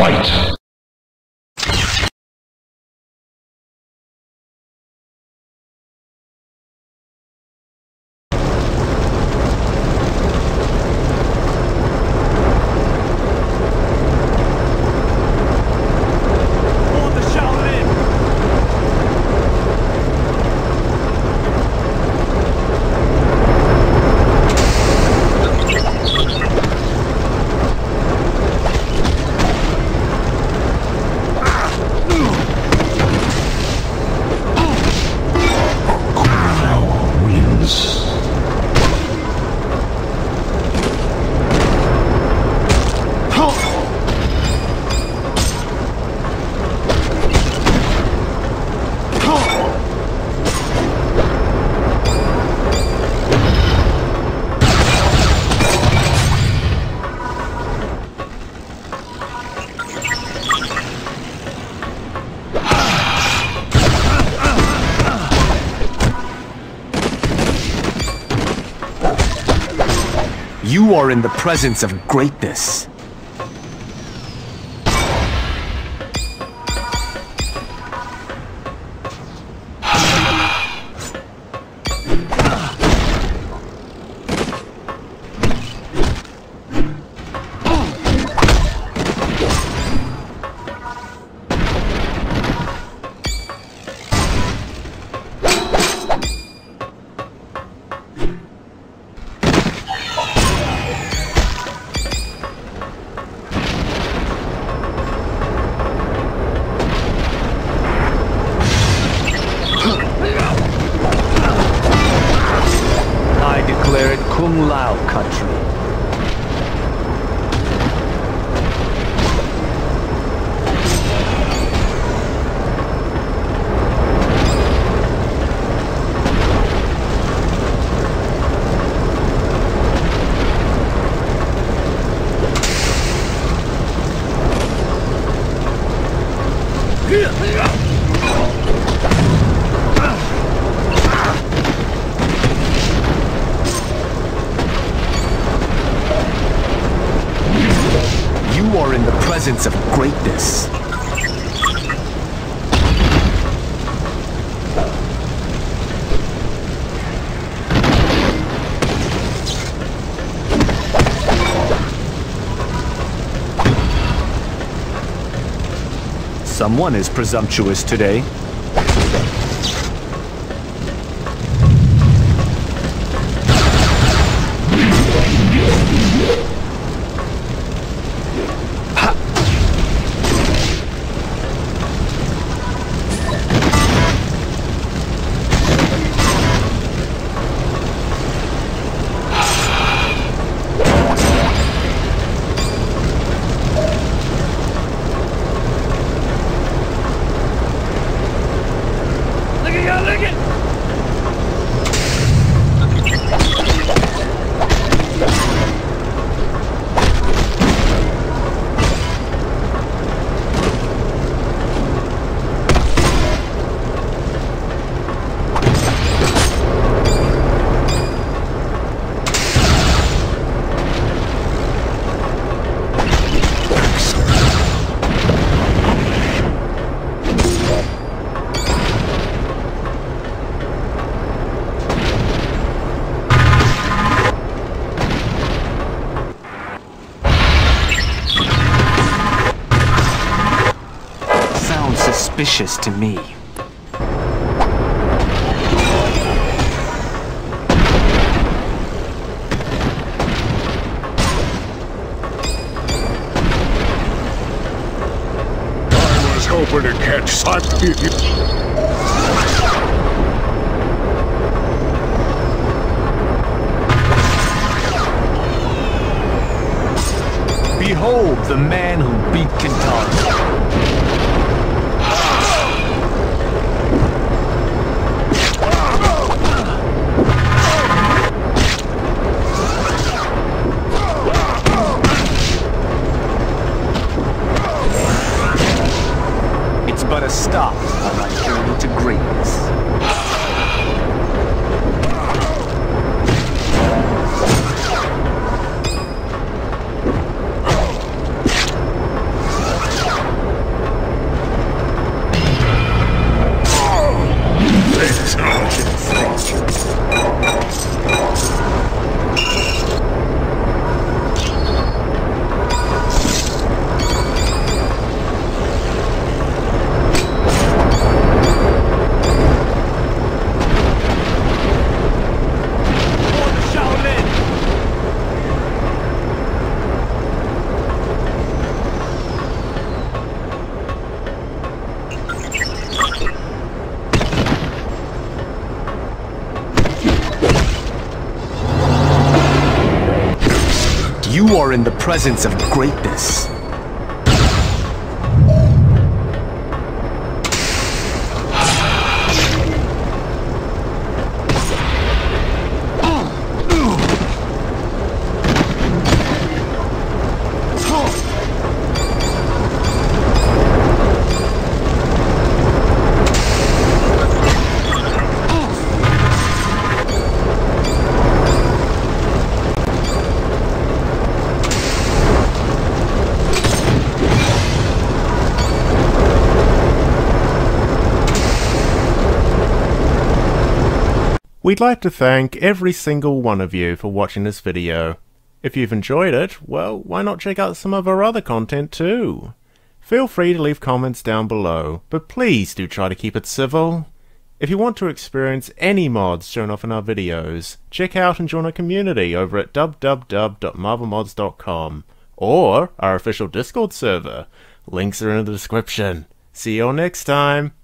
Fight! You are in the presence of greatness. Kung Lao country. You are in the presence of greatness. Someone is presumptuous today. Suspicious to me. I was hoping to catch something. Behold the man who beat Katalog. It's but a stop on my journey to greatness. You are in the presence of greatness. We'd like to thank every single one of you for watching this video. If you've enjoyed it, well, why not check out some of our other content too? Feel free to leave comments down below, but please do try to keep it civil. If you want to experience any mods shown off in our videos, check out and join our community over at www.marvelmods.com or our official Discord server. Links are in the description. See you all next time!